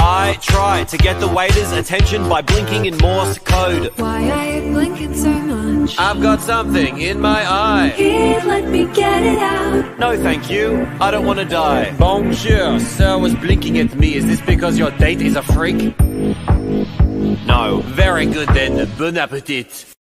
I try to get the waiter's attention by blinking in Morse code. Why are you blinking so much? I've got something in my eye. Here, let me get it out. No thank you, I don't want to die. Bonjour, sir was blinking at me. Is this because your date is a freak? No. Very good then, bon appetit.